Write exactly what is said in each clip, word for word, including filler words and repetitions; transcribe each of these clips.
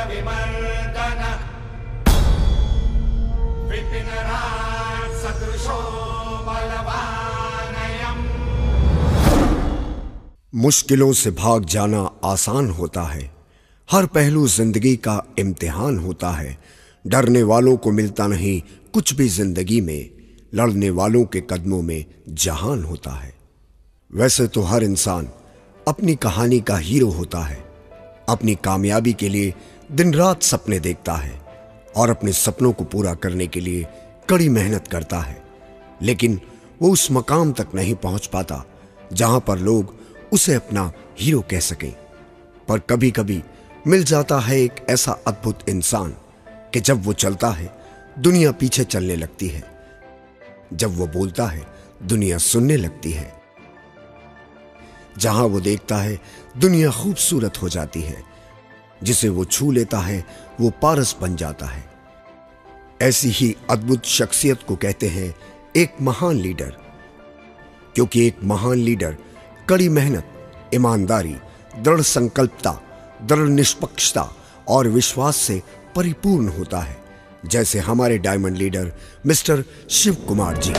विमर्दन विपिनराज सदृशो बलवानयम्। मुश्किलों से भाग जाना आसान होता है, हर पहलू जिंदगी का इम्तिहान होता है। डरने वालों को मिलता नहीं कुछ भी जिंदगी में, लड़ने वालों के कदमों में जहान होता है। वैसे तो हर इंसान अपनी कहानी का हीरो होता है, अपनी कामयाबी के लिए दिन रात सपने देखता है और अपने सपनों को पूरा करने के लिए कड़ी मेहनत करता है, लेकिन वो उस मकाम तक नहीं पहुंच पाता जहां पर लोग उसे अपना हीरो कह सकें। पर कभी कभी मिल जाता है एक ऐसा अद्भुत इंसान कि जब वो चलता है दुनिया पीछे चलने लगती है, जब वो बोलता है दुनिया सुनने लगती है, जहां वो देखता है दुनिया खूबसूरत हो जाती है, जिसे वो छू लेता है वो पारस बन जाता है। ऐसी ही अद्भुत शख्सियत को कहते हैं एक महान लीडर, क्योंकि एक महान लीडर कड़ी मेहनत, ईमानदारी, दृढ़ संकल्पता, दृढ़ निष्पक्षता और विश्वास से परिपूर्ण होता है, जैसे हमारे diamond leader mister Shiv Kumar ji.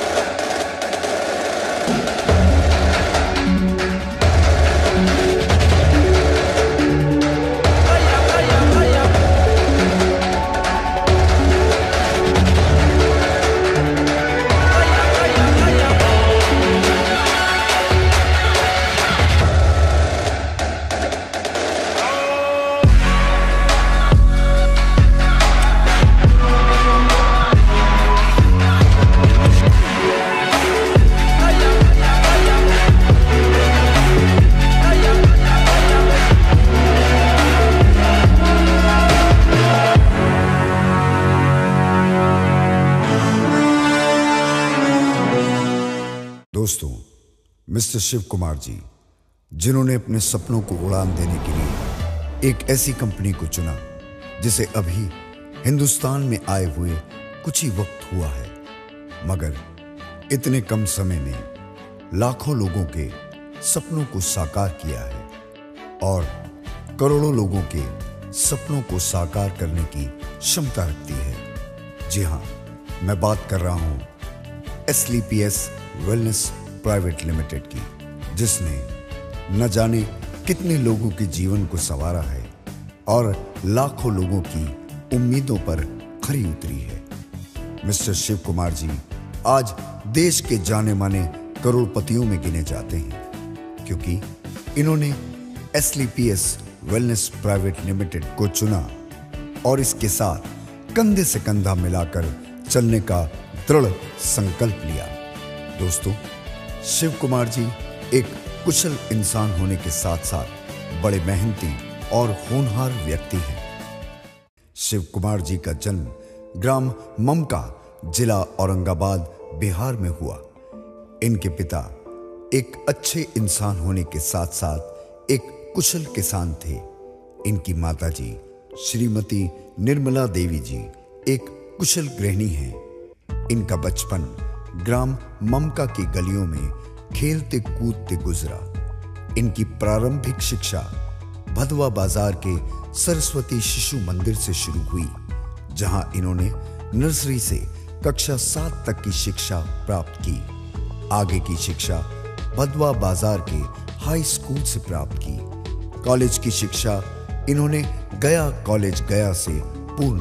दोस्तों, मिस्टर शिव कुमार जी, जिन्होंने अपने सपनों को उड़ान देने के लिए एक ऐसी कंपनी को चुना जिसे अभी हिंदुस्तान में आए हुए कुछ ही वक्त हुआ है, मगर इतने कम समय में लाखों लोगों के सपनों को साकार किया है और करोड़ों लोगों के सपनों को साकार करने की क्षमता रखती है। जी हाँ, मैं बात कर रहा हूं S L P S wellness private limited की, जिसने न जाने कितने लोगों के जीवन को संवारा है और लाखों लोगों की उम्मीदों पर खरी उतरी है। मिस्टर शिव कुमार जी आज देश के जाने माने करोड़पतियों में गिने जाते हैं, क्योंकि इन्होंने S L P S wellness private limited को चुना और इसके साथ कंधे से कंधा मिलाकर चलने का दृढ़ संकल्प लिया। दोस्तों, शिव कुमार जी एक कुशल इंसान होने के साथ साथ बड़े मेहनती और होनहार व्यक्ति हैं। शिव कुमार जी का जन्म ग्राम ममका, जिला औरंगाबाद, बिहार में हुआ। इनके पिता एक अच्छे इंसान होने के साथ साथ एक कुशल किसान थे। इनकी माताजी श्रीमती निर्मला देवी जी एक कुशल गृहिणी हैं। इनका बचपन ग्राम ममका की गलियों में खेलते कूदते गुजरा। इनकी प्रारंभिक शिक्षा भदवा बाजार के सरस्वती शिशु मंदिर से शुरू हुई, जहां इन्होंने नर्सरी से कक्षा सात तक की शिक्षा प्राप्त की। आगे की शिक्षा भदवा बाजार के हाई स्कूल से प्राप्त की। कॉलेज की शिक्षा इन्होंने गया कॉलेज गया से पूर्ण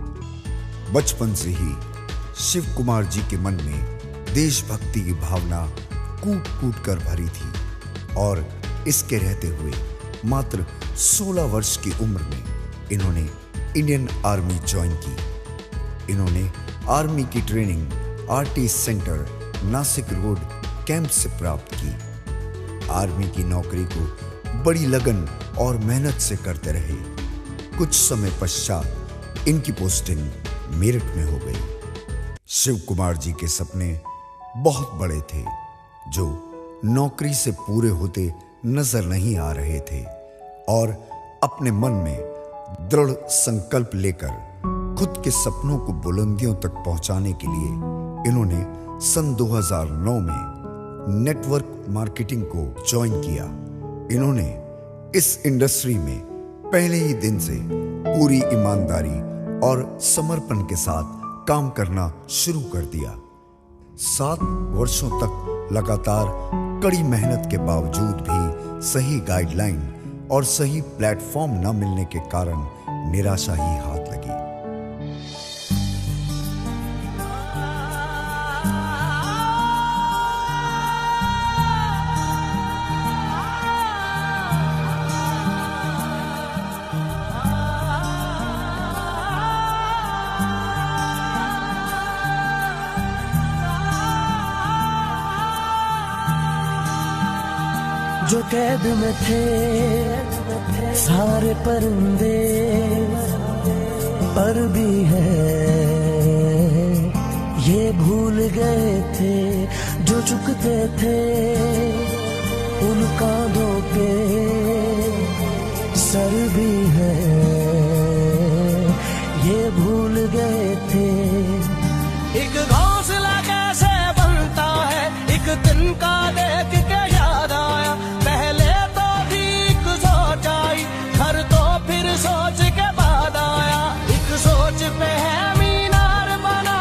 की। बचपन से ही शिव कुमार जी के मन में देशभक्ति की भावना कूट कूट कर भरी थी और इसके रहते हुए मात्र सोलह वर्ष की उम्र में इन्होंने इंडियन आर्मी ज्वाइन की। इन्होंने आर्मी की training R T centre Nashik road camp से प्राप्त की। आर्मी की नौकरी को बड़ी लगन और मेहनत से करते रहे। कुछ समय पश्चात इनकी पोस्टिंग मेरठ में हो गई। शिव कुमार जी के सपने बहुत बड़े थे, जो नौकरी से पूरे होते नजर नहीं आ रहे थे, और अपने मन में दृढ़ संकल्प लेकर खुद के सपनों को बुलंदियों तक पहुंचाने के लिए इन्होंने सन दो हज़ार नौ में नेटवर्क मार्केटिंग को ज्वाइन किया। इन्होंने इस इंडस्ट्री में पहले ही दिन से पूरी ईमानदारी और समर्पण के साथ काम करना शुरू कर दिया। सात वर्षों तक लगातार कड़ी मेहनत के बावजूद भी सही गाइडलाइन और सही प्लेटफॉर्म न मिलने के कारण निराशा ही हाथ लगी। जो कैद में थे सारे परिंदे, पर भी है ये भूल गए थे जो चुकते थे उन कांधों पे सर भी है ये भूल गए थे। एक घोंसला कैसे बनता है एक दिन का देख के याद आया, पहले तो ठीक सोच आई घर तो फिर सोच के बाद आया, एक सोच पे है मीनार बना,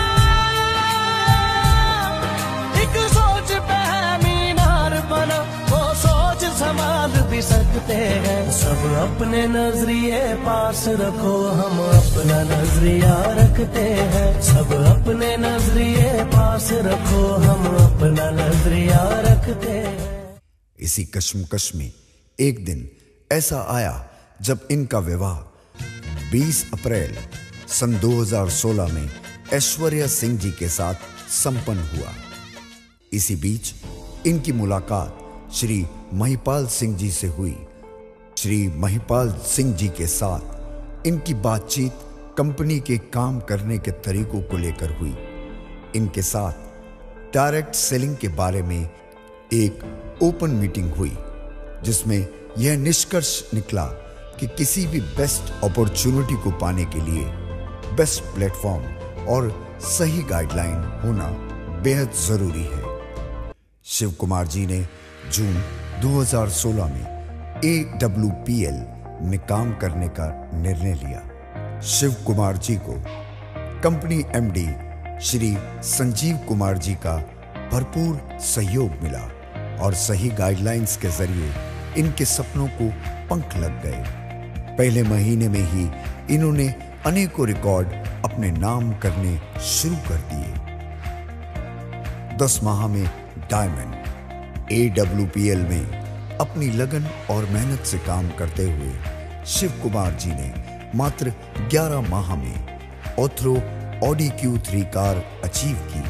एक सोच पे है मीनार बना, वो सोच संभाल भी सकते हैं। सब अपने नजरिए पास रखो हम अपना नजरिया रखते हैं, सब अपने नजरिए पास रखो हम अपना नजरिया रखते हैं। इसी कश्मकश में एक दिन ऐसा आया जब इनका विवाह बीस अप्रैल सन दो हज़ार सोलह में ऐश्वर्या सिंह जी के साथ संपन्न हुआ। इसी बीच इनकी मुलाकात श्री महिपाल सिंह जी से हुई। श्री महिपाल सिंह जी के साथ इनकी बातचीत कंपनी के काम करने के तरीकों को लेकर हुई। इनके साथ डायरेक्ट सेलिंग के बारे में एक ओपन मीटिंग हुई जिसमें यह निष्कर्ष निकला कि किसी भी बेस्ट अपॉर्चुनिटी को पाने के लिए बेस्ट प्लेटफॉर्म और सही गाइडलाइन होना बेहद जरूरी है। शिव कुमार जी ने जून दो हज़ार सोलह में ए डब्ल्यू पी एल में काम करने का निर्णय लिया। शिव कुमार जी को company M D Shri Sanjeev Kumar ji का भरपूर सहयोग मिला और सही गाइडलाइंस के जरिए इनके सपनों को पंख लग गए। पहले महीने में ही इन्होंने अनेकों रिकॉर्ड अपने नाम करने शुरू कर दिए। दस माह में diamond A W P L में अपनी लगन और मेहनत से काम करते हुए शिव कुमार जी ने मात्र ग्यारह माह में ऑथरो Audi Q three car achieve की।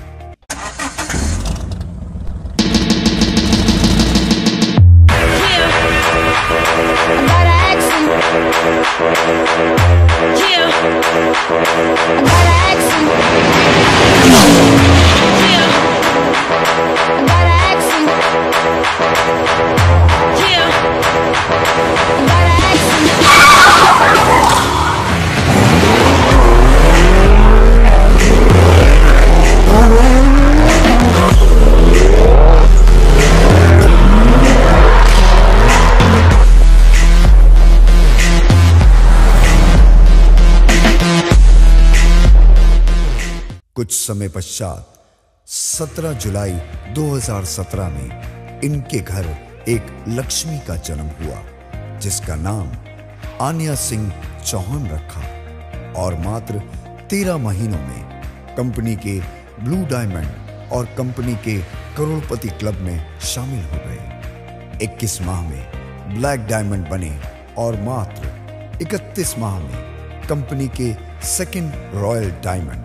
कुछ समय पश्चात सत्रह जुलाई दो हज़ार सत्रह में इनके घर एक लक्ष्मी का जन्म हुआ जिसका नाम आन्या सिंह चौहान रखा और मात्र तेरह महीनों में कंपनी के ब्लू डायमंड और कंपनी के करोड़पति क्लब में शामिल हो गए। इक्कीस माह में ब्लैक डायमंड बने और मात्र इकतीस माह में कंपनी के second royal diamond.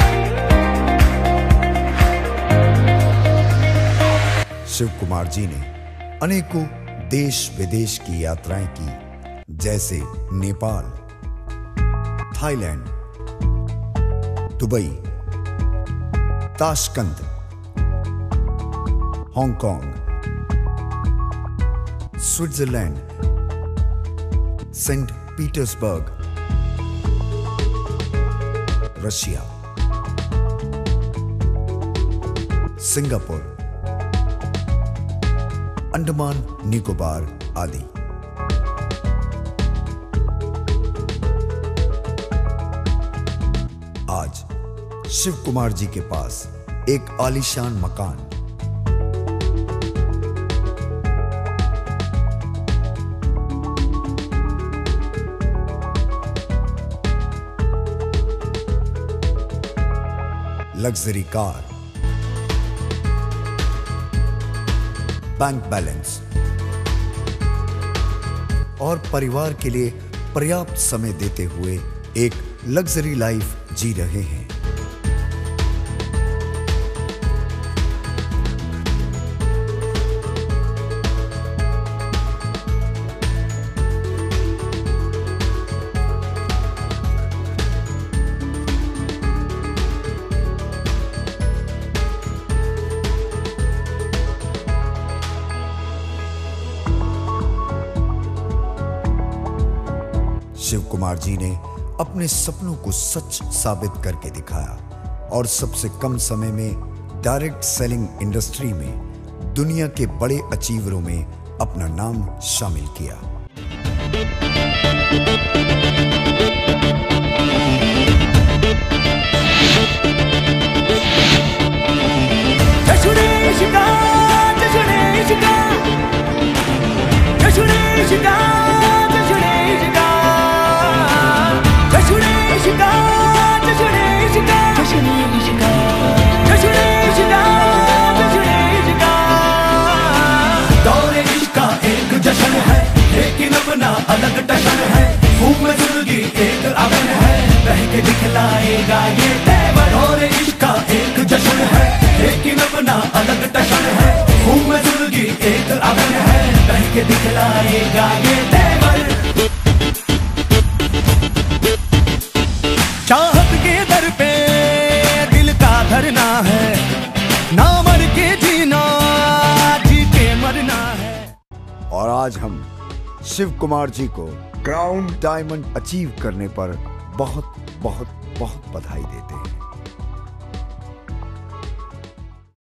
Shiv Kumar ji ने अनेकों देश विदेश की यात्राएं की जैसे Nepal, Thailand, Dubai, Tashkent, Hong Kong, Switzerland, Saint Petersburg, Russia, Singapore, Andaman Nicobar आदि। आज शिव कुमार जी के पास एक आलीशान मकान, लग्जरी कार, बैंक बैलेंस और परिवार के लिए पर्याप्त समय देते हुए एक लग्जरी लाइफ जी रहे हैं। शिव कुमार जी ने अपने सपनों को सच साबित करके दिखाया और सबसे कम समय में डायरेक्ट सेलिंग इंडस्ट्री में दुनिया के बड़े अचीवरों में अपना नाम शामिल किया। अलग टशन है, मुंह में जिंदगी एक अगन है, बह के दिखलाएगा ये तेवर। और इसका एक जश्न है, लेकिन अपना अलग टशन है, मुंह में जिंदगी एक अगन है, बह के दिखलाएगा ये तेवर। चाहत के दर पे दिल का धरना है, ना मर के जीना, जी के मरना है। और आज हम शिव कुमार जी को क्राउन डायमंड अचीव करने पर बहुत बहुत बहुत बधाई देते हैं।